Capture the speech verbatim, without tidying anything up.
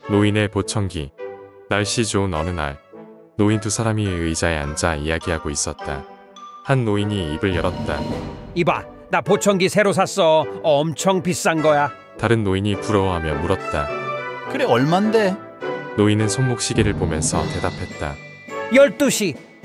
노인의 보청기. 날씨 좋은 어느 날, 노인 두 사람이 의자에 앉아 이야기하고 있었다. 한 노인이 입을 열었다. 이봐, 나 보청기 새로 샀어. 엄청 비싼 거야. 다른 노인이 부러워하며 물었다. 그래 얼만데? 노인은 손목시계를 보면서 대답했다. 열두 시.